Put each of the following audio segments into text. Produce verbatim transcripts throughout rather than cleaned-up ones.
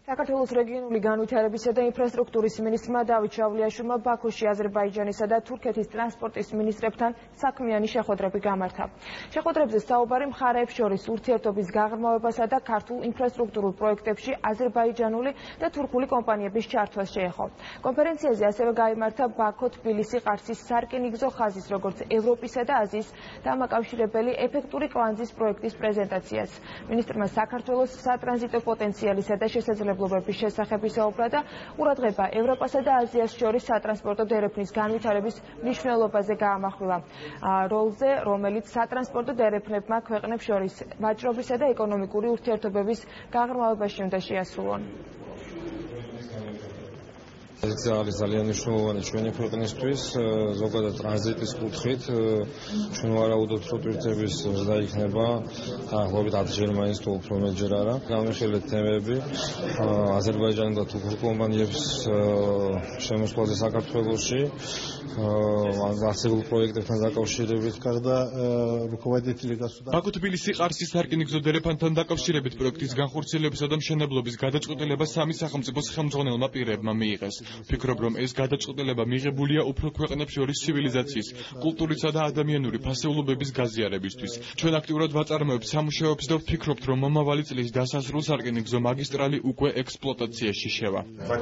საქართველოს რეგიონული განვითარებისა და ინფრასტრუქტურის მინისტრმა დავით ჩავლიაშვილმა ბაქოში აზერბაიჯანისა და თურქეთის ტრანსპორტის მინისტრებთან საქმიანი შეხვედრები გამართა. შეხვედრებზე საუბარი მხარეებს შორის ურთიერთობის გაღრმავებასა და ქართულ ინფრასტრუქტურულ პროექტებში აზერბაიჯანული და თურქული კომპანიების ჩართვას შეეხო. კონფერენციაზე ასევე გაიმართა ბაქო-თბილისი-ყარსის სარკინიგზო ხაზის როგორც ევროპისა და აზიის დამაკავშირებელი ეფექტური კვანძის პროექტის პრეზენტაციაც. მინისტრმა საქართველოს სატრანზიტო პოტენციალისა და შესაძლებლობების შესახებ ისაუბრა და ყურადღება ევროპასა და აზიას შორის სატრანსპორტო დერეფნის განვითარების მნიშვნელობაზე გაამახვილა. როლზე, რომელიც სატრანსპორტო დერეფნებმა ქვეყნებს შორის ვაჭრობისა და ეკონომიკური ურთიერთობების გაღრმავებაში უნდა შეასრულონ. ეს არის ძალიან მნიშვნელოვანი ჩვენი ქვეყნისთვის, ზოგადად ტრანზიტის კუთხით, ჩვენ ვარაუდობთ, რომ ტვირთების ზრდა იქნება დაახლოებით ათჯერ მაინც თუ უფრო მეტჯერ არა. გამიხილეთ თემები აზერბაიჯანი და თურქულ კომპანიებს შემოსვლაზე საქართველოში, ასეულ პროექტებთან დაკავშირებით. ბაქო-თბილისი-ყარსის სარკინიგზო დერეფანთან დაკავშირებით პროექტის განხორციელებისა და მშენებლობის გადაწყვეტილება სამი სახელმწიფოს ხელმძღვანელმა პირებმა მიიღეს. ვფიქრობ, რომ ეს გადაწყვეტილება მიღებულია უფრო ქვეყნებს შორის ცივილიზაციის, კულტურისა და ადამიანური ფასეულობების გაზიარებისთვის. ჩვენ აქტიურად ვაწარმოებთ სამუშაოებს და ვფიქრობთ, რომ მომავალი წლის დასასრულ სარკინიგზო მაგისტრალი უკვე ექსპლუატაციაში შევა.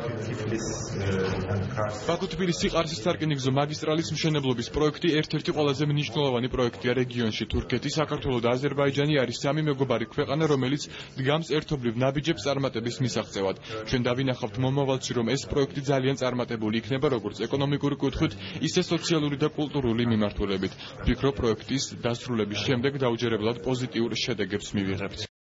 ბაქო-თბილისი-ყარსის სარკინიგზო მაგისტრალის მშენებლობის პროექტი ერთ-ერთი ყველაზე მნიშვნელოვანი პროექტია რეგიონში. თურქეთი, საქართველო და აზერბაიჯანი არის სამი მეგობარი ქვეყანა, რომელიც დგამს ერთობლივ ნაბიჯებს წარმატების მისაღწევად. ჩვენ დავინახავთ მომავალში, რომ ეს პროექტი ძალიან წარმატებული იქნება როგორც ეკონომიკური კუთხით, ისე სოციალური და კულტურული მიმართულებით. ვფიქრობ, პროექტის დასრულების შემდეგ დაუჯერებლად პოზიტიურ შედეგებს მივიღებთ.